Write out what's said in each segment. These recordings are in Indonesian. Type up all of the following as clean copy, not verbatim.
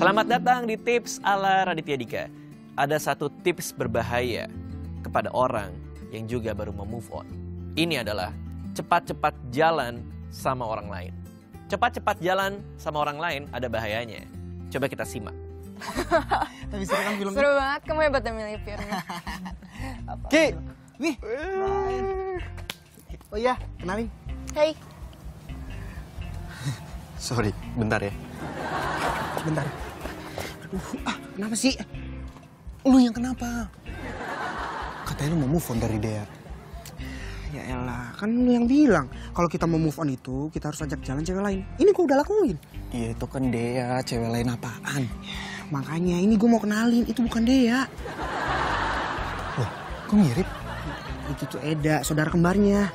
Selamat datang di Tips ala Raditya Dika. Ada satu tips berbahaya kepada orang yang juga baru mau move on. Ini adalah cepat-cepat jalan sama orang lain. Cepat-cepat jalan sama orang lain ada bahayanya. Coba kita simak. Tapi seru kan filmnya? Seru banget, kamu hebat ya milih filmnya. Ki, nih. Oh iya, kenalin. Hey. Sorry, bentar ya. Bentar. Aduh, kenapa sih? Lu yang kenapa? Katanya lu mau move on dari Dea. Ya elah, kan lu yang bilang kalau kita mau move on itu kita harus ajak jalan cewek lain. Ini gua udah lakuin. Iya itu kan Dea, cewek lain apaan? Makanya ini gua mau kenalin, itu bukan Dea. Loh, kok mirip? Itu tuh Eda, saudara kembarnya.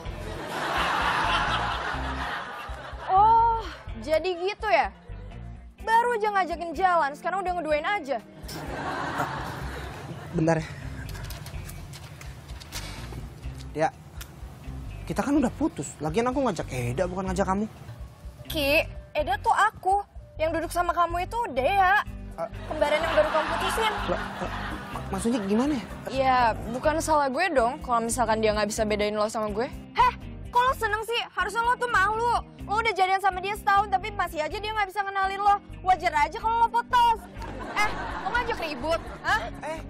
Oh, jadi gitu ya? Baru aja ngajakin jalan, sekarang udah ngeduain aja. Bentar ya. Ya, kita kan udah putus. Lagian aku ngajak Eda, bukan ngajak kamu. Ki, Eda tuh aku. Yang duduk sama kamu itu Dea. Kembaran yang baru kamu putusin. Maksudnya gimana ya? Ya, bukan salah gue dong kalau misalkan dia nggak bisa bedain lo sama gue. Heh, kok lo seneng sih? Harusnya lo tuh malu. Lo udah jadian sama dia setahun tapi masih aja dia nggak bisa kenalin lo. Wajar aja kalau lo putus. Lo ngajak ribut? Hah?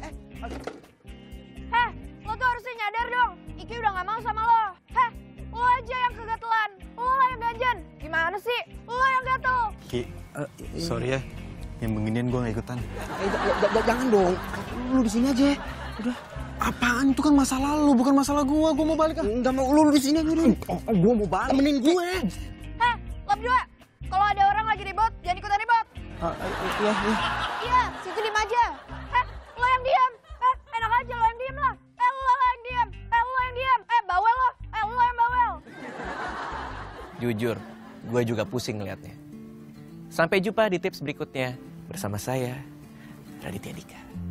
Heh, lo tuh harusnya nyadar dong. Iki udah nggak mau sama lo. Heh, lo aja yang kegatelan. Lo lah yang ganjen. Gimana sih? Lo yang gatel. Ki, sorry ya. Yang beginian gue gak ikutan. Jangan dong. Lu di sini aja. Udah. Apaan? Itu kan masa lalu, bukan masalah gue. Gue mau balik. Enggak mau, lu di sini aja dulu. Gue mau balik. Temenin gue. Heh, lo berdua. Kalau ada orang lagi ribut, jangan ikutan ribut. Iya. Iya, situ diem aja. Lo yang diam. Enak aja lo yang diem lah. Lo yang diam. Lo yang diam. Bawel lo. Lo yang bawel. Jujur, gue juga pusing ngeliatnya. Sampai jumpa di tips berikutnya bersama saya, Raditya Dika.